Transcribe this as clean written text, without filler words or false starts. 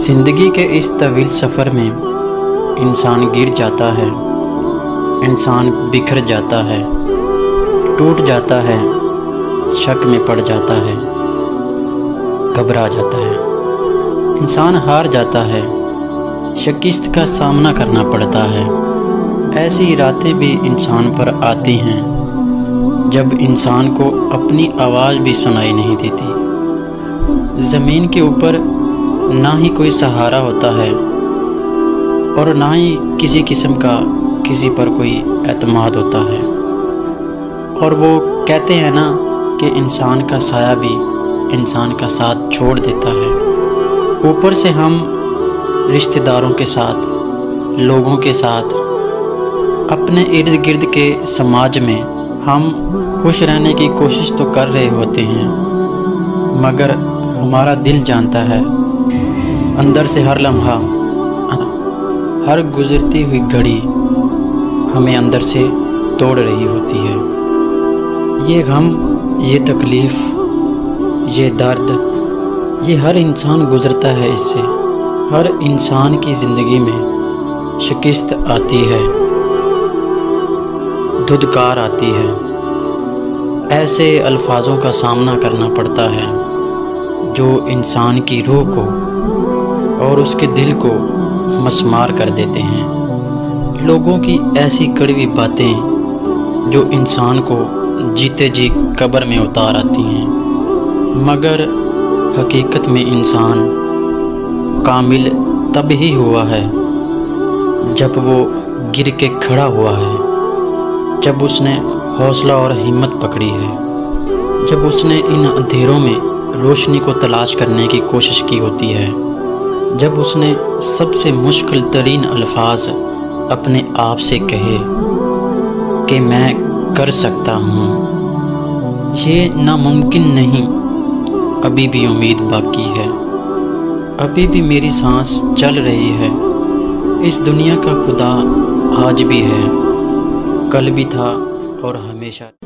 زندگی کے اس طویل سفر میں انسان گر جاتا ہے، انسان بکھر جاتا ہے، ٹوٹ جاتا ہے، شک میں پڑ جاتا ہے، گھبرا جاتا ہے، انسان ہار جاتا ہے، شکست کا سامنا کرنا پڑتا ہے۔ ایسی راتیں بھی انسان پر آتی ہیں جب انسان کو اپنی آواز بھی سنائی نہیں دیتی۔ زمین کے اوپر نہ ہی کوئی سہارا ہوتا ہے اور نہ ہی کسی قسم کا کسی پر کوئی اعتماد ہوتا ہے، اور وہ کہتے ہیں نا کہ انسان کا سایہ بھی انسان کا ساتھ چھوڑ دیتا ہے۔ اوپر سے ہم رشتہ داروں کے ساتھ، لوگوں کے ساتھ، اپنے ارد گرد کے سماج میں ہم خوش رہنے کی کوشش تو کر رہے ہوتے ہیں، مگر ہمارا دل جانتا ہے اندر سے ہر لمحہ، ہر گزرتی ہوئی گھڑی ہمیں اندر سے توڑ رہی ہوتی ہے۔ یہ غم، یہ تکلیف، یہ درد، یہ ہر انسان گزرتا ہے اس سے۔ ہر انسان کی زندگی میں شکست آتی ہے، دھدکار آتی ہے، ایسے الفاظوں کا سامنا کرنا پڑتا ہے جو انسان کی روح کو اور اس کے دل کو مسمار کر دیتے ہیں۔ لوگوں کی ایسی کڑوی باتیں جو انسان کو جیتے جی قبر میں اتار آتی ہیں، مگر حقیقت میں انسان کامل تب ہی ہوا ہے جب وہ گر کے کھڑا ہوا ہے، جب اس نے حوصلہ اور ہمت پکڑی ہے، جب اس نے ان اندھیروں میں روشنی کو تلاش کرنے کی کوشش کی ہوتی ہے، جب اس نے سب سے مشکل ترین الفاظ اپنے آپ سے کہے کہ میں کر سکتا ہوں، یہ ناممکن نہیں، ابھی بھی امید باقی ہے، ابھی بھی میری سانس چل رہی ہے، اس دنیا کا خدا آج بھی ہے، کل بھی تھا اور ہمیشہ۔